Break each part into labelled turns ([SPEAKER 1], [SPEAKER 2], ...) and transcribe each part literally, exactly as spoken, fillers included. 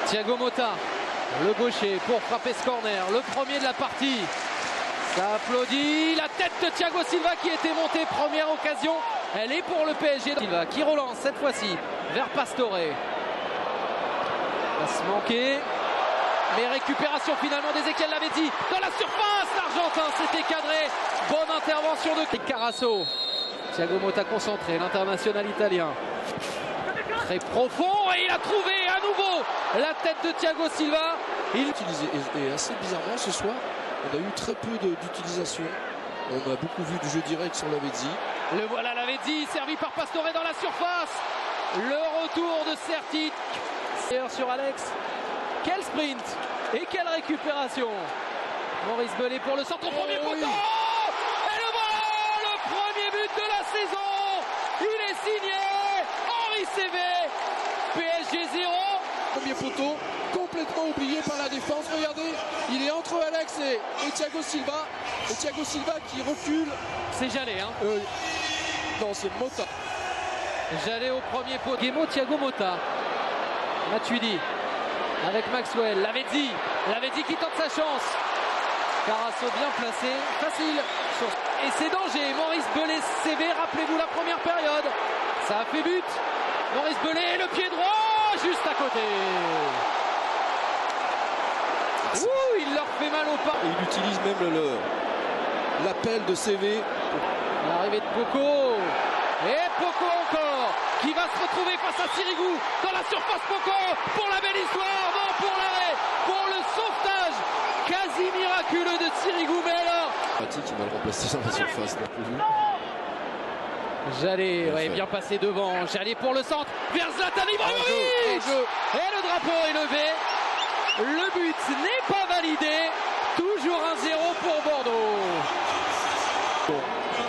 [SPEAKER 1] Thiago Motta, le gaucher pour frapper ce corner, le premier de la partie. Ça applaudit, la tête de Thiago Silva qui était montée, première occasion, elle est pour le P S G. Silva qui relance cette fois-ci vers Pastore. Va se manquer, mais récupération finalement d'Ezequiel Lavezzi dans la surface, l'Argentin s'était cadré, bonne intervention de Carasso. Thiago Motta concentré, l'international italien. Très profond et il a trouvé à nouveau la tête de Thiago Silva. Il
[SPEAKER 2] utilisé et assez bizarrement ce soir, on a eu très peu d'utilisation. On a beaucoup vu du jeu direct sur Lavezzi.
[SPEAKER 1] Le voilà Lavezzi, servi par Pastore dans la surface. Le retour de Sertic sur Alex. Quel sprint et quelle récupération. Maurice Bellet pour le centre au premier
[SPEAKER 2] oh,
[SPEAKER 1] poteau.
[SPEAKER 2] Oui.
[SPEAKER 1] Et le voilà, le premier but de la saison. Il est signé. Henri Saivet. P S G zéro.
[SPEAKER 2] Premier poteau, complètement oublié par la défense. Regardez, il est entre Alex et, et Thiago Silva. Et Thiago Silva qui recule.
[SPEAKER 1] C'est Jallet, hein
[SPEAKER 2] euh, Non, c'est Motta.
[SPEAKER 1] Jallet au premier poteau. Guémo, Thiago Motta. Matuidi avec Maxwell. Lavezzi. Lavezzi qui tente sa chance. Carasso bien placé. Facile. Et c'est danger. Maurice Bellet, C V. Rappelez-vous la première période. Ça a fait but. Maurice Bellet, le pied droit, juste à côté. Ouh, il leur fait mal au pas.
[SPEAKER 2] Et il utilise même l'appel de C V.
[SPEAKER 1] L'arrivée de Poco. Et Poco encore, qui va se retrouver face à Sirigu dans la surface. Poco pour la belle histoire, non pour l'arrêt, pour le sauvetage quasi miraculeux de Sirigu. Mais alors,
[SPEAKER 2] Mati qui va le remplacer dans la surface.
[SPEAKER 1] Jallet,
[SPEAKER 2] bien,
[SPEAKER 1] ouais, bien passé devant. Jallet pour le centre vers Zlatan Ibrahimovic. Et le drapeau est levé. Le but n'est pas validé. Toujours un zéro pour Bordeaux.
[SPEAKER 2] Bon.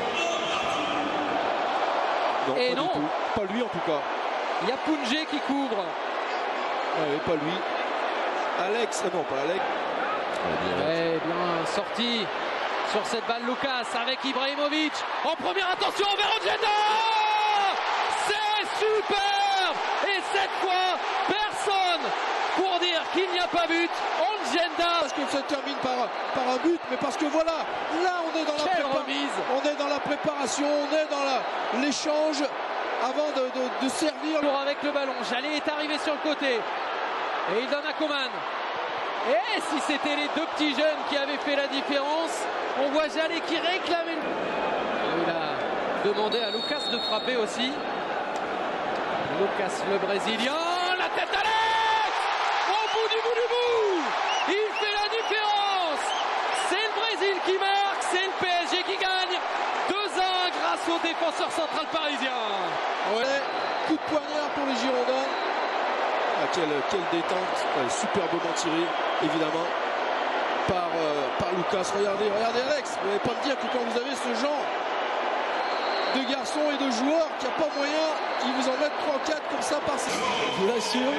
[SPEAKER 2] Non,
[SPEAKER 1] Et
[SPEAKER 2] pas
[SPEAKER 1] non,
[SPEAKER 2] du tout. Pas lui en tout cas.
[SPEAKER 1] il y a Pounjé qui couvre.
[SPEAKER 2] Ouais, pas lui. Alex, ah non pas Alex.
[SPEAKER 1] Ouais, bien sorti sur cette balle Lucas avec Ibrahimovic. En première attention vers Ongenda. C'est superbe. Et cette fois, personne pour dire qu'il n'y a pas but. Ongenda.
[SPEAKER 2] Parce que ça termine par, par un but, mais parce que voilà, là on est dans la,
[SPEAKER 1] Quelle
[SPEAKER 2] prépa
[SPEAKER 1] remise.
[SPEAKER 2] on est dans la préparation, on est dans l'échange avant de, de, de servir.
[SPEAKER 1] Pour avec le ballon, Jallet est arrivé sur le côté. Et il donne à Coman. Et si c'était les deux petits jeunes qui avaient fait la différence, on voit Jallet qui réclame une... Il a demandé à Lucas de frapper aussi. Lucas le Brésilien, la tête d'Alex. Au bout du bout du bout, il fait la différence. C'est le Brésil qui marque, c'est le P S G qui gagne. deux à un grâce au défenseur central parisien.
[SPEAKER 2] Ouais, coup de poignard pour les Girondins. Ah, quelle, quelle détente, ouais, superbement tiré, évidemment, par, euh, par Lucas. Regardez, regardez Alex, vous n'allez pas me dire que quand vous avez ce genre de garçons et de joueurs, qu'il n'y a pas moyen qu'ils vous en mettent trois quatre comme ça par ça. Je vous l'assure.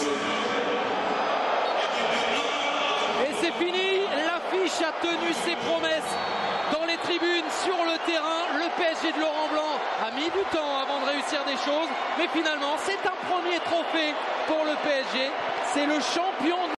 [SPEAKER 1] Et c'est fini, l'affiche a tenu ses promesses dans les tribunes, sur le terrain. Le P S G de Laurent Blanc a mis du temps avant de réussir des choses, mais finalement c'est un premier trophée pour le P S G, c'est le champion.